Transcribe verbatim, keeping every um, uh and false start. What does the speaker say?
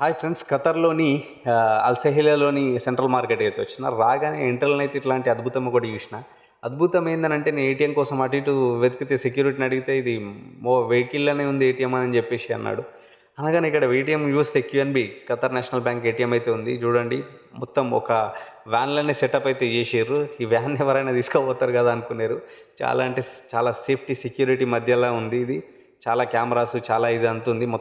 Hi friends, ఖతర్లోని అల్సహిలాలోని central market అయితే వచ్చిన రాగానే ఎంట్రల్ని అయితే ఇట్లాంటి అద్భుతం ఒకటి చూసిన. అద్భుతం ఏంటంటే నేను ఏటీఎం కోసం అటు ఇటు వెతికితే సెక్యూరిటీని అడిగితే ఇది మో వెహికల్లోనే ఉంది ఏటీఎం అని చెప్పేసి అన్నాడు. అనగానే ఇక్కడ ఏటీఎం చూస్తే QNB Qatar national bank ATM అయితే ఉంది చూడండి. మొత్తం ఒక వ్యాన్లోనే సెటప్ అయితే చేసారు. ఈ వ్యాన్ ఎవరైనా తీసుకుపోతారు కదా అనుకున్నారు. చాలా అంటే చాలా సేఫ్టీ సెక్యూరిటీ మధ్యలో ఉంది. ఇది చాలా కెమెరాస్ చాలా ఇది అంతుంది.